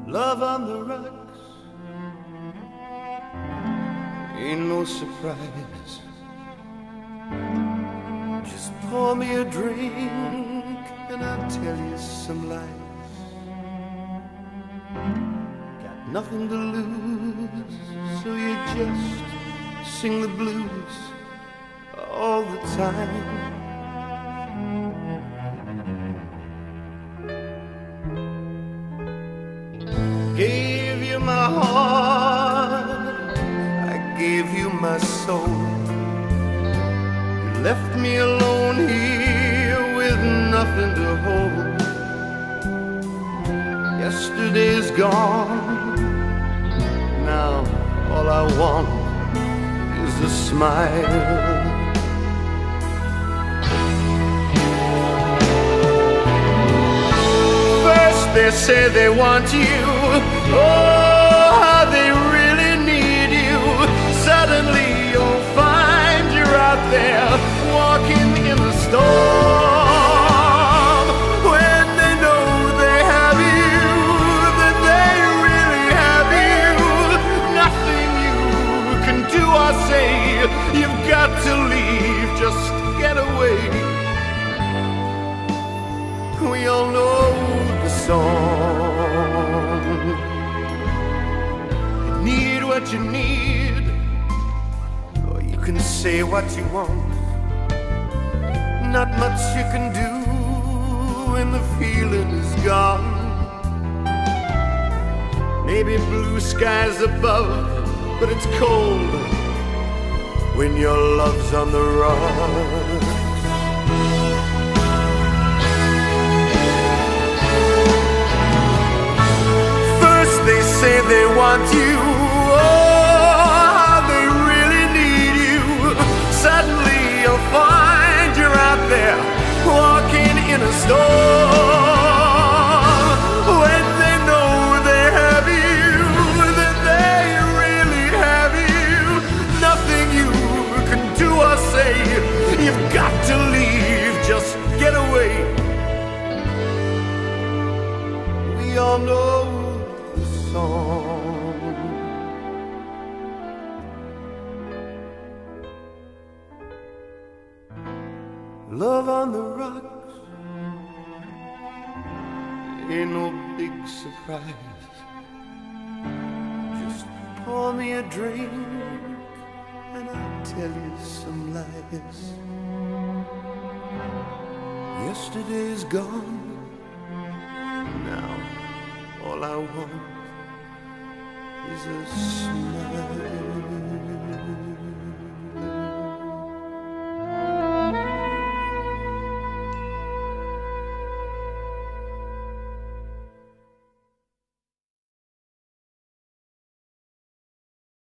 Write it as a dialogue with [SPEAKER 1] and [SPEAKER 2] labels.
[SPEAKER 1] Love on the rocks ain't no surprise. Just pour me a drink and I'll tell you some lies. Got nothing to lose, so you just sing the blues all the time. Gave you my heart, I gave you my soul. You left me alone here with nothing to hold. Yesterday's gone, now all I want is a smile. They say they want you, oh, how they really need you. Suddenly you'll find you're out there walking in the storm. When they know they have you, that they really have you. Nothing you can do or say, you've got to leave, just get away. We all know the song. You need what you need, or you can say what you want. Not much you can do when the feeling is gone. Maybe blue skies above, but it's cold when your love's on the run. They say they want you, oh, how they really need you. Suddenly you'll find you're out there walking in a storm. When they know they have you, that they really have you. Nothing you can do or say, you've got to leave, just get away. We all know song. Love on the rocks ain't no big surprise. Just pour me a drink and I'll tell you some lies. Yesterday's gone, now all I want is a smile.